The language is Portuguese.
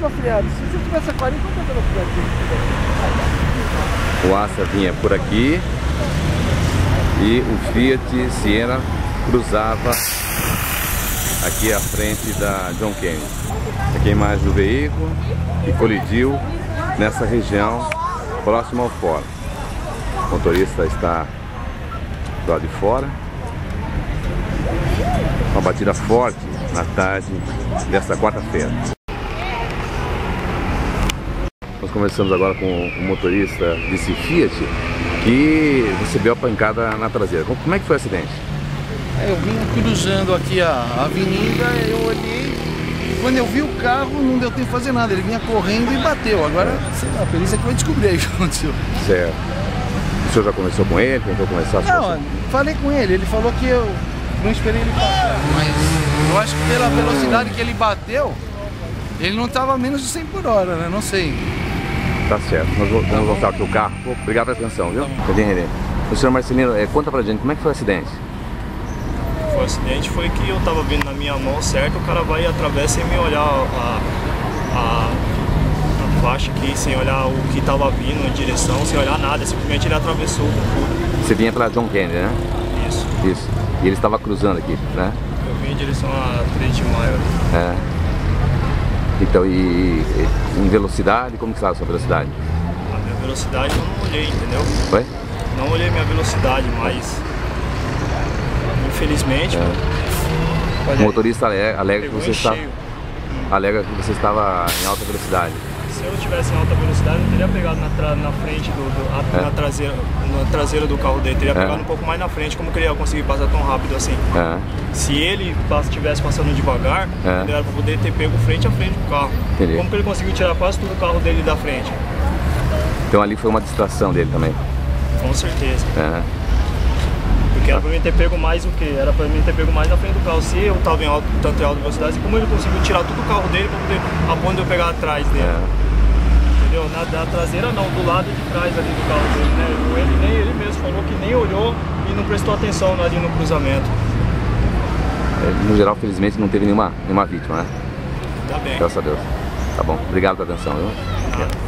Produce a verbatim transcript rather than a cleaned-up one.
só freado. Se você tivesse a quarenta, quanto era freado? O Astra vinha por aqui e o Fiat Siena cruzava aqui à frente da John Kennedy. Aqui a imagem do veículo que colidiu nessa região próxima ao fora. O motorista está do lado de fora. Uma batida forte na tarde desta quarta-feira. Nós conversamos agora com o motorista desse Fiat que recebeu a pancada na traseira. Como é que foi o acidente? Eu vim cruzando aqui a avenida, eu olhei, e quando eu vi o carro não deu tempo de fazer nada, ele vinha correndo e bateu. Agora, sei lá, a perícia que vai descobrir aí o que aconteceu. Certo. O senhor já conversou com ele? Tentou conversar? Não, falei com ele, ele falou que eu não esperei ele passar, mas eu acho que pela velocidade que ele bateu, ele não estava a menos de cem por hora, né? Não sei. Tá certo, nós vamos tá voltar aqui o carro. Obrigado pela atenção, viu? Cadê, Renê? O senhor Marcelino, é, conta pra gente, como é que foi o acidente? O acidente foi que eu tava vindo na minha mão certo, o cara vai e atravessa sem me olhar a, a, a faixa aqui, sem olhar o que tava vindo em direção, sem olhar nada, simplesmente ele atravessou com tudo. Você vinha pela John Kennedy, né? Isso. Isso. E ele estava cruzando aqui, né? Eu vim em direção a três de maio. É. Então, e, e em velocidade, como que estava a sua velocidade? A minha velocidade eu não olhei, entendeu? Foi? Não olhei minha velocidade, mas infelizmente... É. O motorista alega, alega, que você está, alega que você estava em alta velocidade. Se eu tivesse em alta velocidade, eu teria pegado na, tra na frente, do, do a, é. na, traseira, na traseira do carro dele, teria é. pegado um pouco mais na frente, como que ele ia conseguir passar tão rápido assim? É. Se ele estivesse passando devagar, é. ele era para poder ter pego frente a frente do carro. Entendi. Como que ele conseguiu tirar quase todo o carro dele da frente? Então ali foi uma distração dele também? Com certeza. É. Porque era para mim ter pego mais o que? Era para mim ter pego mais na frente do carro. Se eu estava em alto, tanto em alta velocidade, como ele conseguiu tirar todo o carro dele para poder a ponto de eu pegar atrás dele? É. Entendeu? Na, na traseira não, do lado de trás ali do carro dele, né? Ele, nem ele mesmo falou que nem olhou e não prestou atenção ali no cruzamento. É, no geral, felizmente, não teve nenhuma, nenhuma vítima, né? Tá bem. Graças a Deus. Tá bom. Obrigado pela atenção, viu? Obrigado.